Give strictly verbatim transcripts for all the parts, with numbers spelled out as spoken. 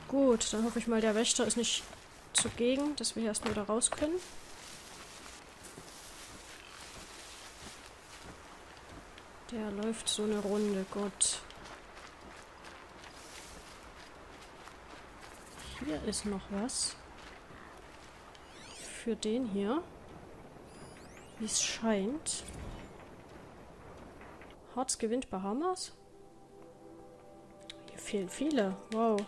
Gut, dann hoffe ich mal, der Wächter ist nicht zugegen, dass wir hier erstmal wieder raus können. Der läuft so eine Runde, gut. Hier ist noch was. Für den hier. Wie es scheint. Hearts gewinnt Bahamas? Hier fehlen viele. Wow.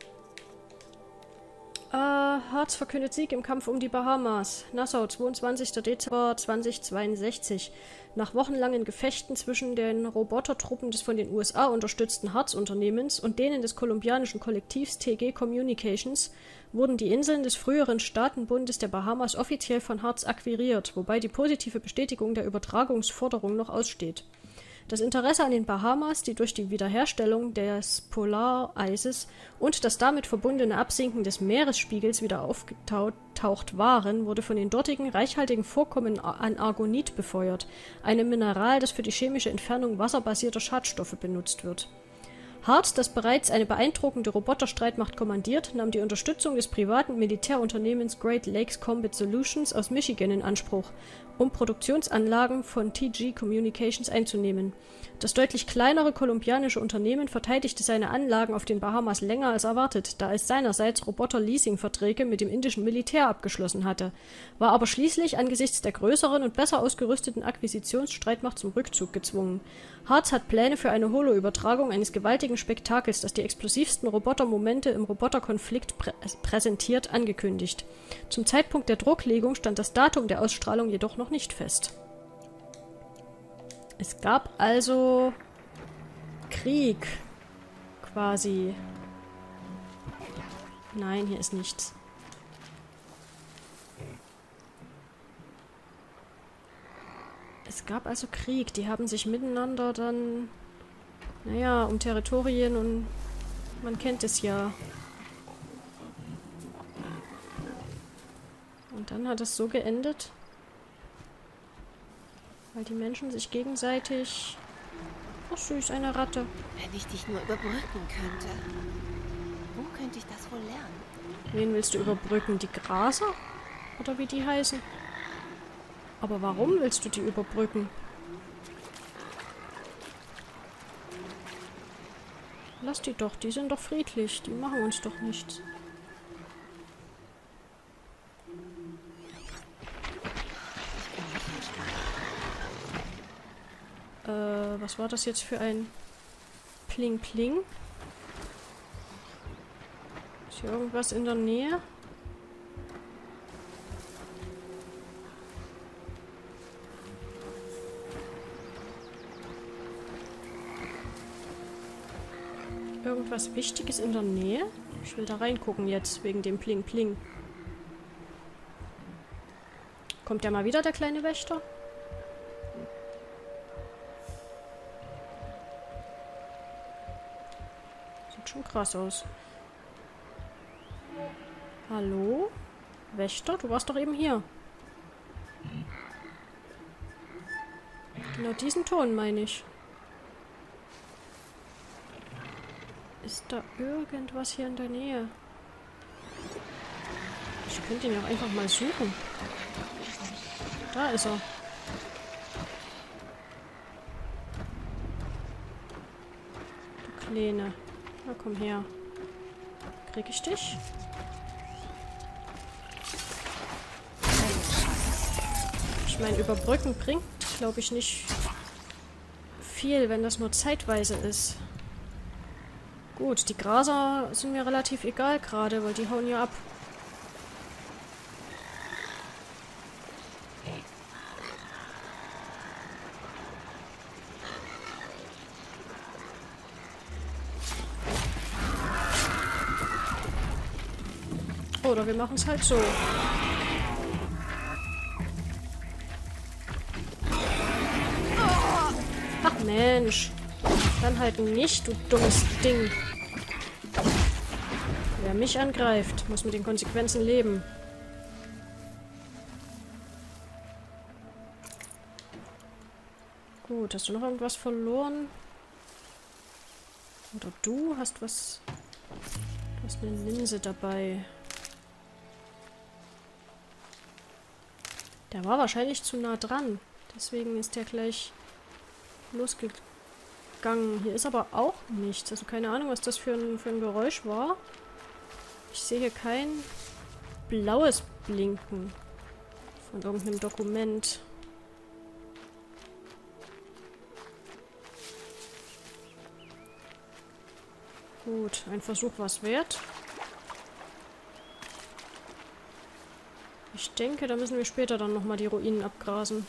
Äh, Hearts verkündet Sieg im Kampf um die Bahamas. Nassau, zweiundzwanzigster Dezember zweitausendzweiundsechzig. Nach wochenlangen Gefechten zwischen den Robotertruppen des von den U S A unterstützten Hearts-Unternehmens und denen des kolumbianischen Kollektivs T G Communications wurden die Inseln des früheren Staatenbundes der Bahamas offiziell von Hearts akquiriert, wobei die positive Bestätigung der Übertragungsforderung noch aussteht. Das Interesse an den Bahamas, die durch die Wiederherstellung des Polareises und das damit verbundene Absinken des Meeresspiegels wieder aufgetaucht waren, wurde von den dortigen reichhaltigen Vorkommen an Argonit befeuert, einem Mineral, das für die chemische Entfernung wasserbasierter Schadstoffe benutzt wird. Hearts, das bereits eine beeindruckende Roboterstreitmacht kommandiert, nahm die Unterstützung des privaten Militärunternehmens Great Lakes Combat Solutions aus Michigan in Anspruch, um Produktionsanlagen von T G Communications einzunehmen. Das deutlich kleinere kolumbianische Unternehmen verteidigte seine Anlagen auf den Bahamas länger als erwartet, da es seinerseits Roboter-Leasing-Verträge mit dem indischen Militär abgeschlossen hatte, war aber schließlich angesichts der größeren und besser ausgerüsteten Akquisitionsstreitmacht zum Rückzug gezwungen. Hearts hat Pläne für eine Holo-Übertragung eines gewaltigen Spektakels, das die explosivsten Robotermomente im Roboterkonflikt prä präsentiert, angekündigt. Zum Zeitpunkt der Drucklegung stand das Datum der Ausstrahlung jedoch noch nicht fest. Es gab also Krieg, quasi. Nein, hier ist nichts. Es gab also Krieg. Die haben sich miteinander dann, naja, um Territorien und man kennt es ja. Und dann hat es so geendet, weil die Menschen sich gegenseitig... Ach süß, eine Ratte. Wenn ich dich nur überbrücken könnte. Wo könnte ich das wohl lernen? Wen willst du überbrücken? Die Graser? Oder wie die heißen? Aber warum willst du die überbrücken? Lass die doch, die sind doch friedlich. Die machen uns doch nichts. Äh, was war das jetzt für ein Pling Pling? Ist hier irgendwas in der Nähe? Irgendwas Wichtiges in der Nähe? Ich will da reingucken jetzt, wegen dem Pling Pling. Kommt der mal wieder, der kleine Wächter? Sieht schon krass aus. Hallo? Wächter? Du warst doch eben hier. Genau diesen Ton meine ich. Ist da irgendwas hier in der Nähe? Ich könnte ihn ja auch einfach mal suchen. Da ist er. Du Kleine. Na komm her. Krieg ich dich? Ich meine, überbrücken bringt, glaube ich, nicht viel, wenn das nur zeitweise ist. Gut, die Graser sind mir relativ egal gerade, weil die hauen ja ab. Oder wir machen es halt so. Ach Mensch. Dann halt nicht, du dummes Ding. Wer mich angreift, muss mit den Konsequenzen leben. Gut, hast du noch irgendwas verloren? Oder du hast was... Da ist eine Linse dabei. Der war wahrscheinlich zu nah dran. Deswegen ist der gleich losgegangen. Hier ist aber auch nichts. Also keine Ahnung, was das für ein, für ein Geräusch war. Ich sehe hier kein blaues Blinken von irgendeinem Dokument. Gut, ein Versuch war es wert. Ich denke, da müssen wir später dann nochmal die Ruinen abgrasen.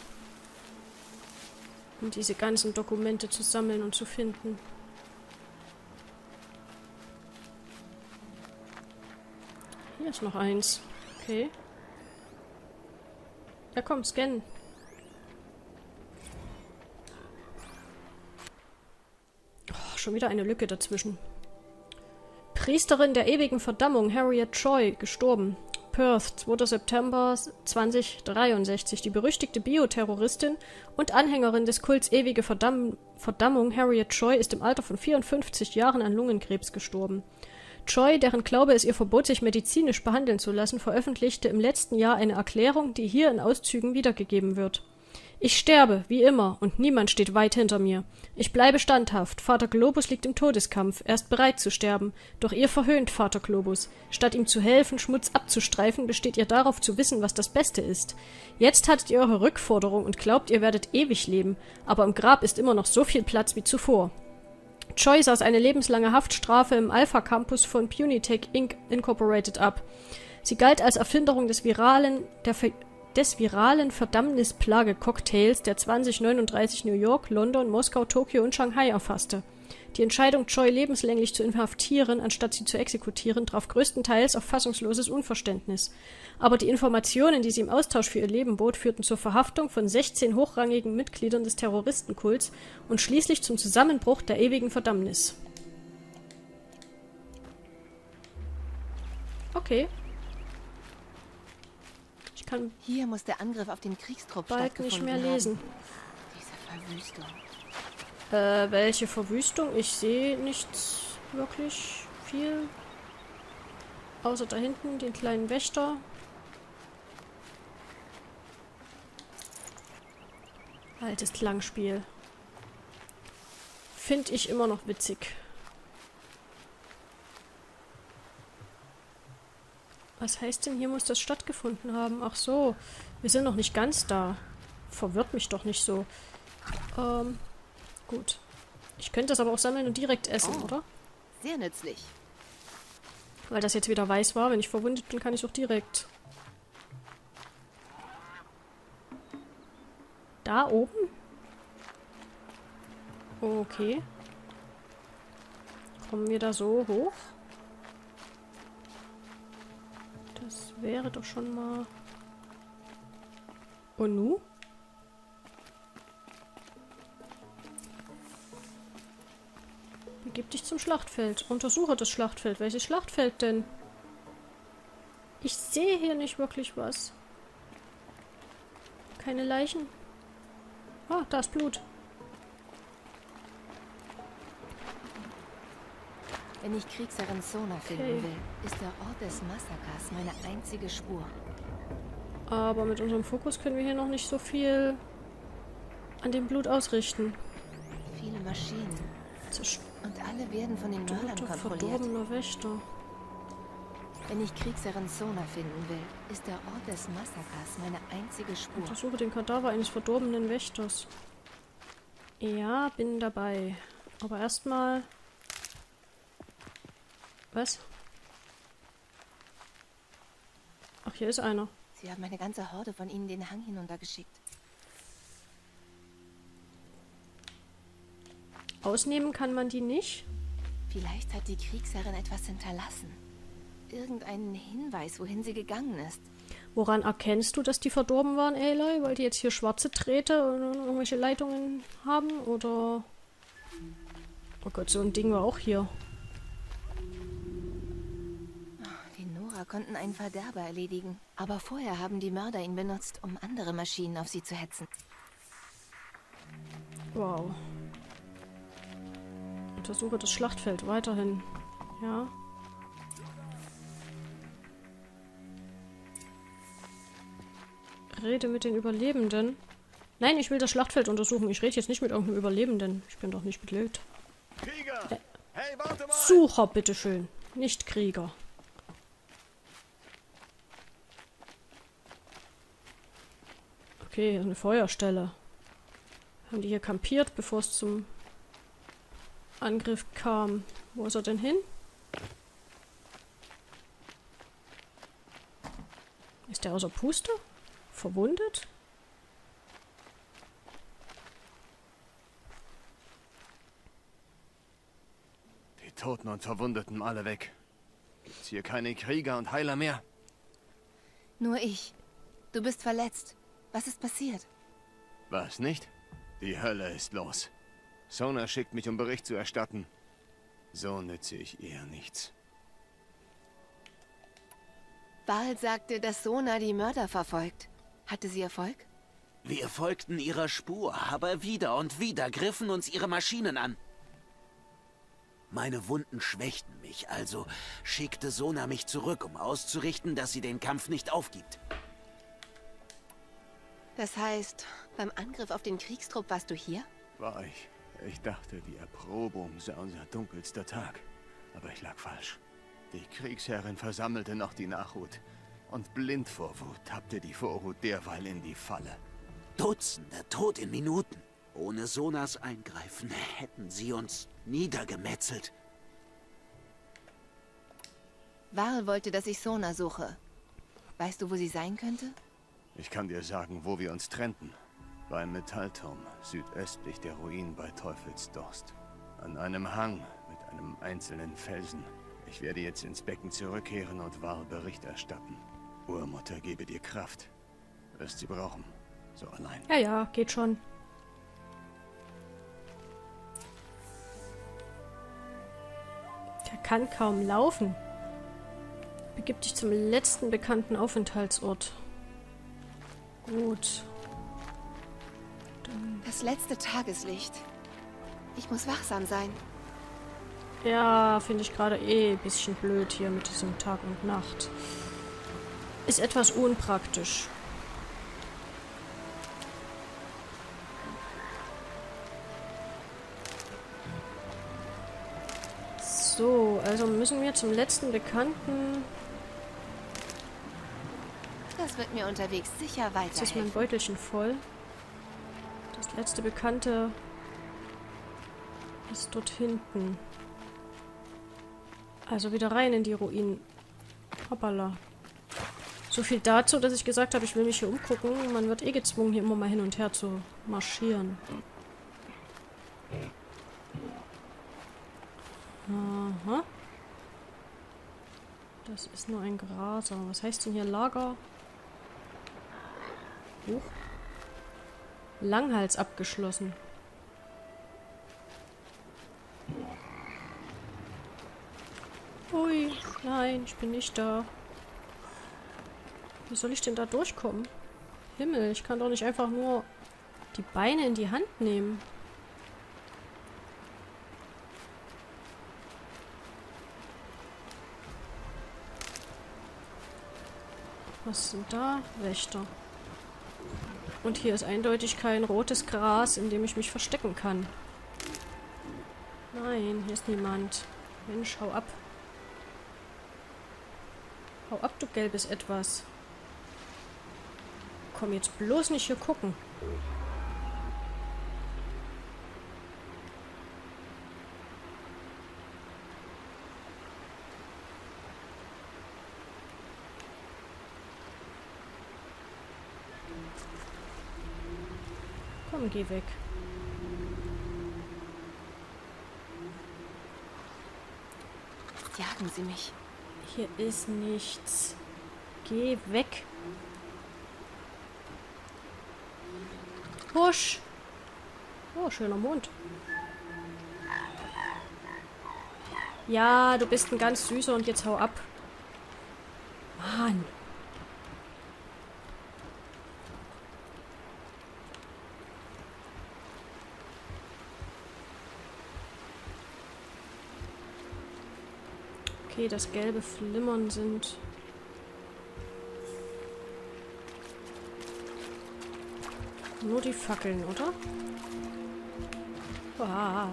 Um diese ganzen Dokumente zu sammeln und zu finden. Hier ist noch eins. Okay. Ja komm, scannen. Oh, schon wieder eine Lücke dazwischen. Priesterin der ewigen Verdammung, Harriet Choi, gestorben. Perth, zweiter September zweitausenddreiundsechzig. Die berüchtigte Bioterroristin und Anhängerin des Kults ewige Verdamm Verdammung, Harriet Choi, ist im Alter von vierundfünfzig Jahren an Lungenkrebs gestorben. Choi, deren Glaube es ihr verbot, sich medizinisch behandeln zu lassen, veröffentlichte im letzten Jahr eine Erklärung, die hier in Auszügen wiedergegeben wird. Ich sterbe, wie immer, und niemand steht weit hinter mir. Ich bleibe standhaft. Vater Globus liegt im Todeskampf. Er ist bereit zu sterben. Doch ihr verhöhnt Vater Globus. Statt ihm zu helfen, Schmutz abzustreifen, besteht ihr darauf zu wissen, was das Beste ist. Jetzt hattet ihr eure Rückforderung und glaubt, ihr werdet ewig leben. Aber im Grab ist immer noch so viel Platz wie zuvor. Choi saß eine lebenslange Haftstrafe im Alpha Campus von Punitech Incorporated ab. Sie galt als Erfinderung des viralen, der Ver des viralen Verdammnisplage-Cocktails, der zwanzig neununddreißig New York, London, Moskau, Tokio und Shanghai erfasste. Die Entscheidung, Choi lebenslänglich zu inhaftieren, anstatt sie zu exekutieren, traf größtenteils auf fassungsloses Unverständnis. Aber die Informationen, die sie im Austausch für ihr Leben bot, führten zur Verhaftung von sechzehn hochrangigen Mitgliedern des Terroristenkults und schließlich zum Zusammenbruch der ewigen Verdammnis. Okay. Hier muss der Angriff auf den Kriegstrupp bald nicht mehr haben. lesen. Diese Verwüstung. Äh, welche Verwüstung? Ich sehe nichts wirklich viel. Außer da hinten den kleinen Wächter. Altes Klangspiel. Finde ich immer noch witzig. Was heißt denn, hier muss das stattgefunden haben? Ach so, wir sind noch nicht ganz da. Verwirrt mich doch nicht so. Ähm, gut. Ich könnte das aber auch sammeln und direkt essen, oh, oder? Sehr nützlich. Weil das jetzt wieder weiß war. Wenn ich verwundet bin, kann ich auch direkt. Da oben? Okay. Kommen wir da so hoch? Das wäre doch schon mal... Und nu? Begib dich zum Schlachtfeld. Untersuche das Schlachtfeld. Welches Schlachtfeld denn? Ich sehe hier nicht wirklich was. Keine Leichen. Ah, da ist Blut. Wenn ich Kriegsherrin Sona finden Okay. will, ist der Ort des Massakers meine einzige Spur. Aber mit unserem Fokus können wir hier noch nicht so viel an dem Blut ausrichten. Viele Maschinen. Zerstörter, Und alle werden von den Mördern kontrolliert. verdorbener Wächter. Wenn ich Kriegsherrin Sona finden will, ist der Ort des Massakers meine einzige Spur. Untersuche den Kadaver eines verdorbenen Wächters. Ja, bin dabei. Aber erstmal... Was? Ach, hier ist einer. Sie haben eine ganze Horde von ihnen den Hang hinuntergeschickt. Ausnehmen kann man die nicht. Vielleicht hat die Kriegsherrin etwas hinterlassen. Irgendeinen Hinweis, wohin sie gegangen ist. Woran erkennst du, dass die verdorben waren, Aloy? Weil die jetzt hier schwarze Drähte und irgendwelche Leitungen haben? Oder... Oh Gott, so ein Ding war auch hier. Die Nora konnten einen Verderber erledigen. Aber vorher haben die Mörder ihn benutzt, um andere Maschinen auf sie zu hetzen. Wow. Untersuche das Schlachtfeld weiterhin. Ja. rede mit den Überlebenden. Nein, ich will das Schlachtfeld untersuchen. Ich rede jetzt nicht mit irgendeinem Überlebenden. Ich bin doch nicht blöd. Krieger! Äh, Hey, warte mal! Sucher, bitteschön. Nicht Krieger. Okay, eine Feuerstelle. Haben die hier kampiert, bevor es zum Angriff kam? Wo ist er denn hin? Ist der außer Puste? Verwundet? Die Toten und Verwundeten alle weg. Gibt's hier keine Krieger und Heiler mehr? Nur ich. Du bist verletzt. Was ist passiert? Was nicht? Die Hölle ist los. Sona schickt mich, um Bericht zu erstatten. So nütze ich ihr nichts. Val sagte, dass Sona die Mörder verfolgt. Hatte sie Erfolg? Wir folgten ihrer Spur, aber wieder und wieder griffen uns ihre Maschinen an. Meine Wunden schwächten mich, also schickte Sona mich zurück, um auszurichten, dass sie den Kampf nicht aufgibt. Das heißt, beim Angriff auf den Kriegstrupp warst du hier? War ich. Ich dachte, die Erprobung sei unser dunkelster Tag. Aber ich lag falsch. Die Kriegsherrin versammelte noch die Nachhut. Und blind vor Wut tappte die Vorhut derweil in die Falle. Dutzende tot in Minuten. Ohne Sonas Eingreifen hätten sie uns niedergemetzelt. Val wollte, dass ich Sona suche. Weißt du, wo sie sein könnte? Ich kann dir sagen, wo wir uns trennten. Beim Metallturm, südöstlich der Ruinen bei Teufelsdorst. An einem Hang mit einem einzelnen Felsen. Ich werde jetzt ins Becken zurückkehren und Val Bericht erstatten. Urmutter gebe dir Kraft. Wirst sie brauchen. So allein. Ja, ja, geht schon. Der kann kaum laufen. Begib dich zum letzten bekannten Aufenthaltsort. Gut. Dann Das letzte Tageslicht. Ich muss wachsam sein. ja, finde ich gerade eh ein bisschen blöd hier mit diesem Tag und Nacht. Ist etwas unpraktisch. So, also müssen wir zum letzten Bekannten. Das wird mir unterwegs sicher Jetzt ist mein weiterhelfen. Beutelchen voll. Das letzte Bekannte ist dort hinten. Also wieder rein in die Ruinen. Hoppala. So viel dazu, dass ich gesagt habe, ich will mich hier umgucken. Man wird eh gezwungen, hier immer mal hin und her zu marschieren. Aha. Das ist nur ein Graser. Was heißt denn hier Lager? Huch. Langhals abgeschlossen. Ui, nein, ich bin nicht da. Wie soll ich denn da durchkommen? Himmel, ich kann doch nicht einfach nur die Beine in die Hand nehmen. Was sind da? Wächter. Und hier ist eindeutig kein rotes Gras, in dem ich mich verstecken kann. Nein, hier ist niemand. Mensch, hau ab. Hau ab, du gelbes Etwas. Komm jetzt bloß nicht hier gucken. Komm, geh weg. Jagen Sie mich. Hier ist nichts. Geh weg. Husch. Oh, schöner Mond. Ja, du bist ein ganz süßer und jetzt hau ab. Mann. Okay, das gelbe Flimmern sind Nur die Fackeln, oder? Wow.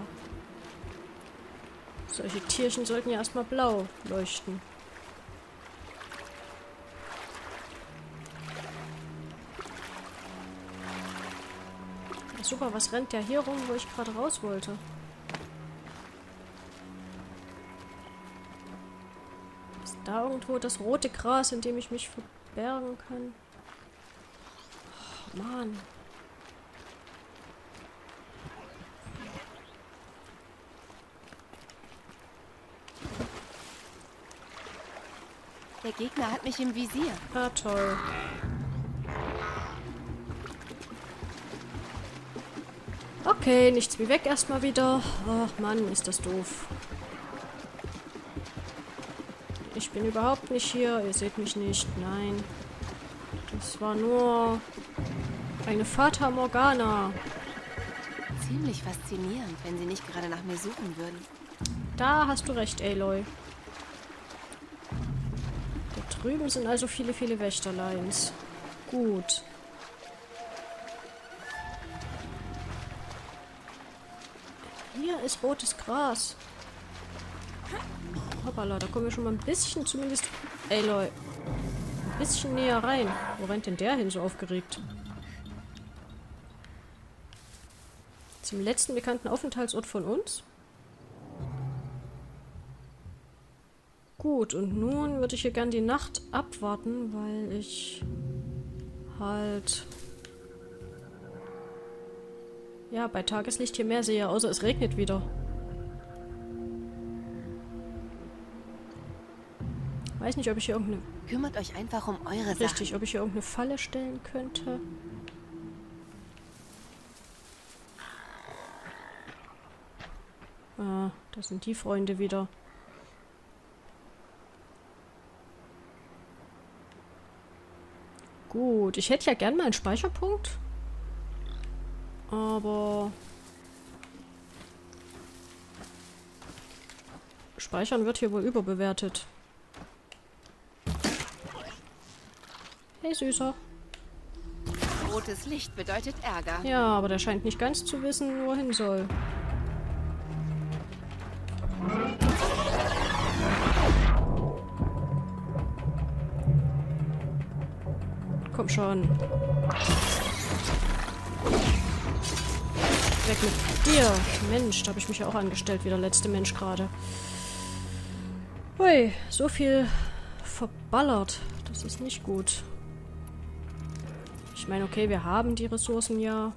Solche Tierchen sollten ja erstmal blau leuchten. Ja, super, was rennt der hier rum, wo ich gerade raus wollte? Ist da irgendwo das rote Gras, in dem ich mich verbergen kann? Oh, Mann. Der Gegner hat mich im Visier. Ah, toll. Okay, nichts wie weg erstmal wieder. Ach Mann, ist das doof. Ich bin überhaupt nicht hier. Ihr seht mich nicht. Nein. Das war nur eine Fata Morgana. Ziemlich faszinierend, wenn sie nicht gerade nach mir suchen würden. Da hast du recht, Aloy. Da drüben sind also viele, viele Wächterleins. Gut. Hier ist rotes Gras. Hoppala, da kommen wir schon mal ein bisschen, zumindest... Aloy. Ein bisschen näher rein. Wo rennt denn der hin so aufgeregt? Zum letzten bekannten Aufenthaltsort von uns? Gut, und nun würde ich hier gern die Nacht abwarten, weil ich halt... ja, bei Tageslicht hier mehr sehe, außer es regnet wieder. Weiß nicht, ob ich hier irgendeine... Kümmert euch einfach um eure Sachen. Richtig, ob ich hier irgendeine Falle stellen könnte. Ah, das sind die Freunde wieder. Gut, ich hätte ja gern mal einen Speicherpunkt. Aber... Speichern wird hier wohl überbewertet. Hey, Süßer. Rotes Licht bedeutet Ärger. Ja, aber der scheint nicht ganz zu wissen, wo er hin soll. Komm schon. Weg mit dir. Mensch, da habe ich mich ja auch angestellt, wie der letzte Mensch gerade. Hui, so viel verballert. Das ist nicht gut. Ich meine, okay, wir haben die Ressourcen ja.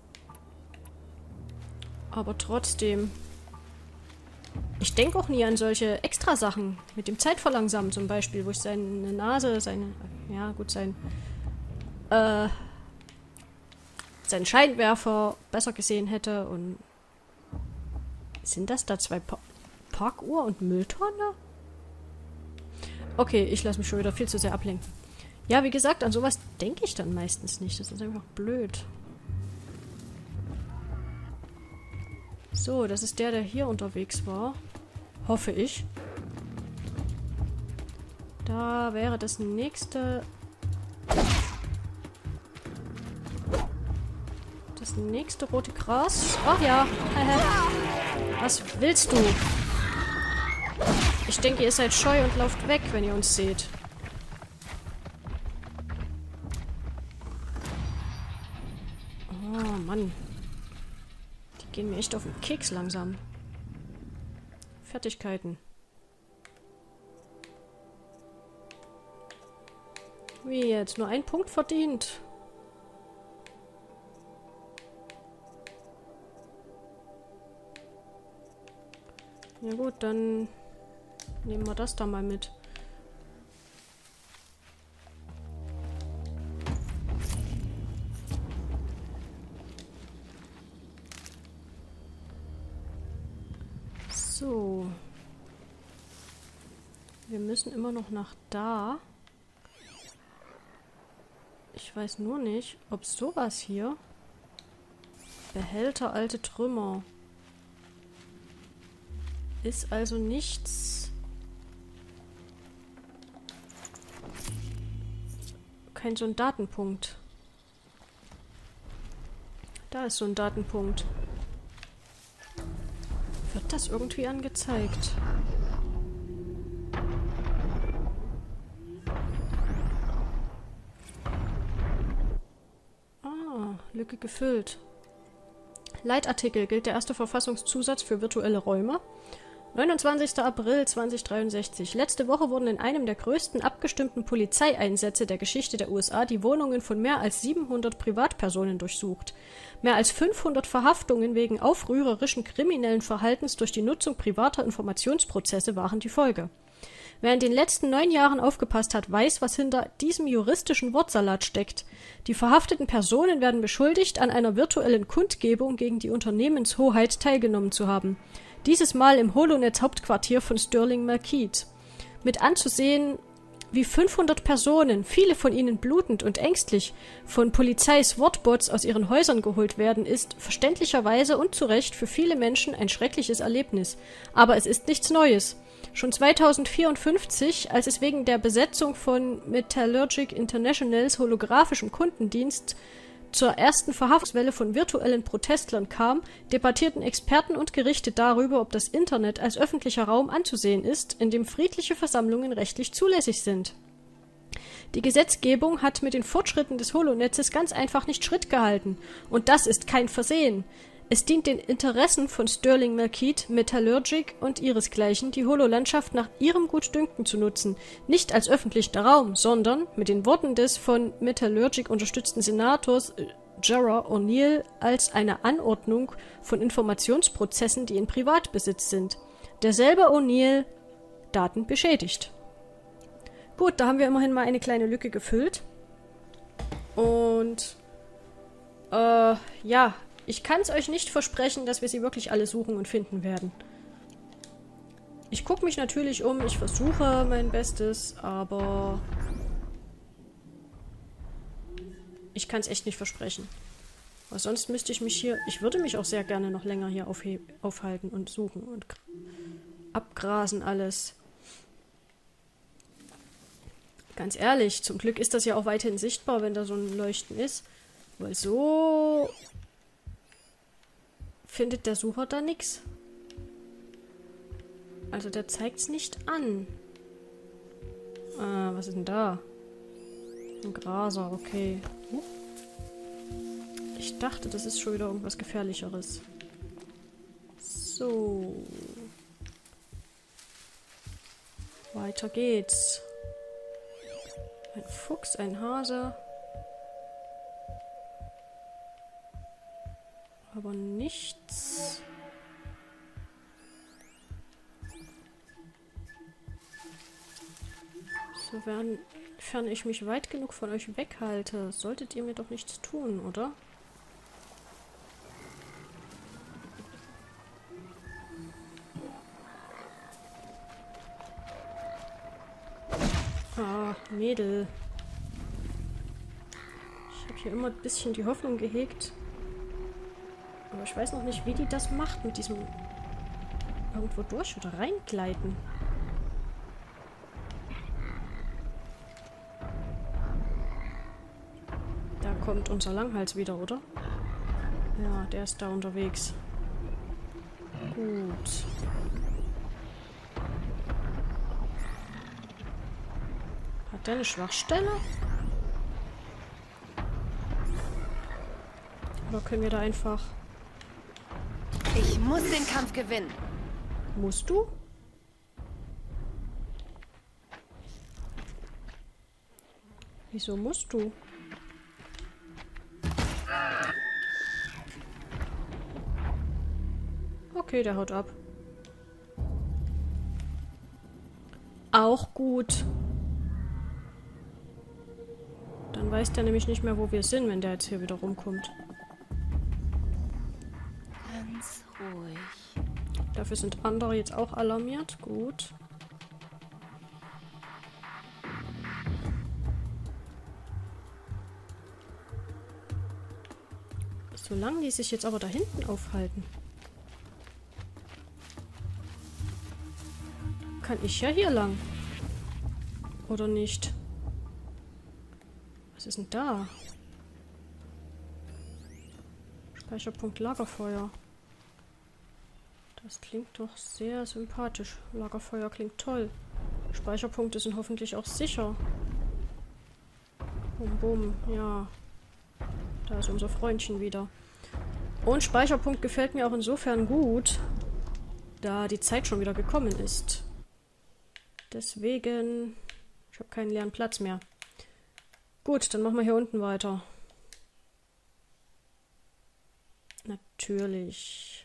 Aber trotzdem. Ich denke auch nie an solche Extrasachen. Mit dem Zeitverlangsamen zum Beispiel, wo ich seine Nase, seine... ja, gut, sein... Äh... seinen Scheinwerfer besser gesehen hätte und... Sind das da zwei pa Parkuhr und Mülltonne? Okay, ich lasse mich schon wieder viel zu sehr ablenken. Ja, wie gesagt, an sowas denke ich dann meistens nicht. Das ist einfach blöd. So, das ist der, der hier unterwegs war. Hoffe ich. Da wäre das nächste... Das nächste rote Gras. Ach ja. Was willst du? Ich denke, ihr seid scheu und lauft weg, wenn ihr uns seht. Oh Mann. Die gehen mir echt auf den Keks langsam. Fertigkeiten. Wie jetzt? Nur ein Punkt verdient. Ja gut, dann nehmen wir das da mal mit. So. Wir müssen immer noch nach da. Ich weiß nur nicht, ob sowas hier... Behälter, alte Trümmer... Ist also nichts... Kein so ein Datenpunkt. Da ist so ein Datenpunkt. Wird das irgendwie angezeigt? Ah, Lücke gefüllt. Leitartikel gilt der erste Verfassungszusatz für virtuelle Räume. neunundzwanzigster April zweitausenddreiundsechzig. Letzte Woche wurden in einem der größten abgestimmten Polizeieinsätze der Geschichte der U S A die Wohnungen von mehr als siebenhundert Privatpersonen durchsucht. Mehr als fünfhundert Verhaftungen wegen aufrührerischen kriminellen Verhaltens durch die Nutzung privater Informationsprozesse waren die Folge. Wer in den letzten neun Jahren aufgepasst hat, weiß, was hinter diesem juristischen Wortsalat steckt. Die verhafteten Personen werden beschuldigt, an einer virtuellen Kundgebung gegen die Unternehmenshoheit teilgenommen zu haben. Dieses Mal im Holonet-Hauptquartier von Sterling Markeet. Mit anzusehen, wie fünfhundert Personen, viele von ihnen blutend und ängstlich, von Polizei-SWAT-Bots aus ihren Häusern geholt werden, ist verständlicherweise und zu Recht für viele Menschen ein schreckliches Erlebnis. Aber es ist nichts Neues. Schon zweitausendvierundfünfzig, als es wegen der Besetzung von Metallurgic Internationals holographischem Kundendienst zur ersten Verhaftungswelle von virtuellen Protestlern kam, debattierten Experten und Gerichte darüber, ob das Internet als öffentlicher Raum anzusehen ist, in dem friedliche Versammlungen rechtlich zulässig sind. Die Gesetzgebung hat mit den Fortschritten des Holonetzes ganz einfach nicht Schritt gehalten. Und das ist kein Versehen. Es dient den Interessen von Sterling Markeet, Metallurgic und ihresgleichen, die Holo-Landschaft nach ihrem Gutdünken zu nutzen, nicht als öffentlicher Raum, sondern, mit den Worten des von Metallurgic unterstützten Senators Gerard O'Neill, als eine Anordnung von Informationsprozessen, die in Privatbesitz sind. Derselbe O'Neill, Daten beschädigt. Gut, da haben wir immerhin mal eine kleine Lücke gefüllt. Und, äh, ja, ich kann es euch nicht versprechen, dass wir sie wirklich alle suchen und finden werden. Ich gucke mich natürlich um, ich versuche mein Bestes, aber ich kann es echt nicht versprechen. Weil sonst müsste ich mich hier... Ich würde mich auch sehr gerne noch länger hier aufhalten und suchen und abgrasen alles. Ganz ehrlich, zum Glück ist das ja auch weiterhin sichtbar, wenn da so ein Leuchten ist. Weil so... findet der Sucher da nichts. Also der zeigt es nicht an. Ah, was ist denn da? Ein Graser, okay. Huh. Ich dachte, das ist schon wieder irgendwas Gefährlicheres. So. Weiter geht's. Ein Fuchs, ein Hase. Aber nichts. Sofern ich mich weit genug von euch weghalte, solltet ihr mir doch nichts tun, oder? Ah, Mädel. Ich habe hier immer ein bisschen die Hoffnung gehegt. Aber ich weiß noch nicht, wie die das macht mit diesem irgendwo durch oder reingleiten. Da kommt unser Langhals wieder, oder? Ja, der ist da unterwegs. Gut. Hat der eine Schwachstelle? Oder können wir da einfach... Ich muss den Kampf gewinnen. Musst du? Wieso musst du? Okay, der haut ab. Auch gut. Dann weiß der nämlich nicht mehr, wo wir sind, wenn der jetzt hier wieder rumkommt. Ganz ruhig. Dafür sind andere jetzt auch alarmiert. Gut. Solange die sich jetzt aber da hinten aufhalten, kann ich ja hier lang. Oder nicht? Was ist denn da? Speicherpunkt Lagerfeuer. Das klingt doch sehr sympathisch. Lagerfeuer klingt toll. Speicherpunkte sind hoffentlich auch sicher. Bum, bum, ja. Da ist unser Freundchen wieder. Und Speicherpunkt gefällt mir auch insofern gut, da die Zeit schon wieder gekommen ist. Deswegen... Ich habe keinen leeren Platz mehr. Gut, dann machen wir hier unten weiter. Natürlich.